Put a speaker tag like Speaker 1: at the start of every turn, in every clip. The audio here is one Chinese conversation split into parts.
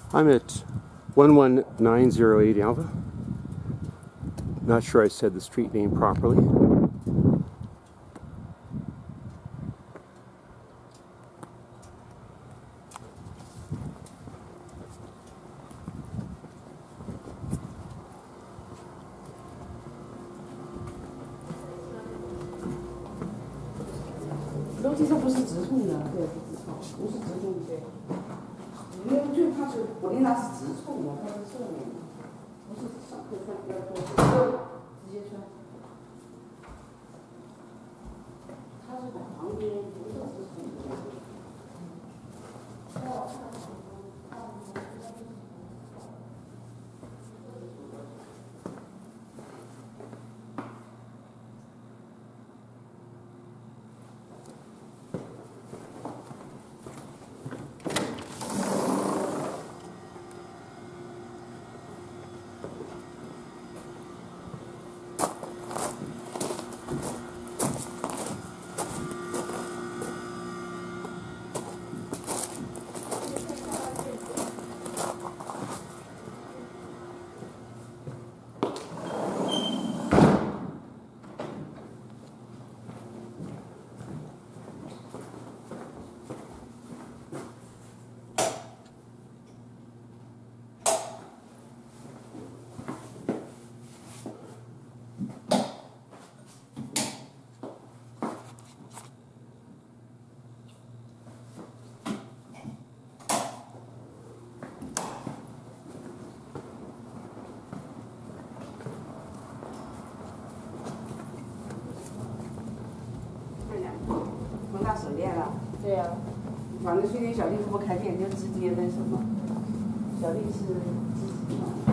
Speaker 1: I'm at 11908 Alva. Not sure I said the street name properly.
Speaker 2: 楼梯上不是直冲的，对，不是直冲，对。因为最怕是我那是直冲的，它是侧面的，不是上课穿要做直接穿。它是在旁边，不是直冲的。蒙大手链了。对呀、反正虽然小丽不开店，就直接那什么，小丽是自己嘛。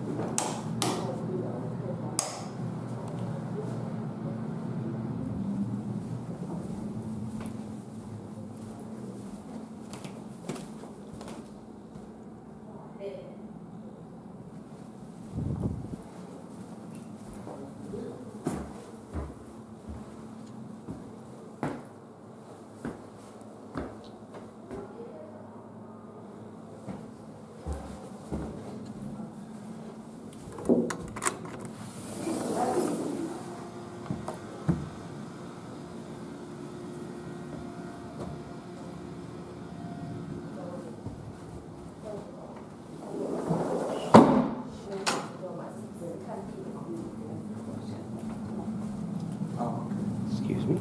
Speaker 1: Excuse me.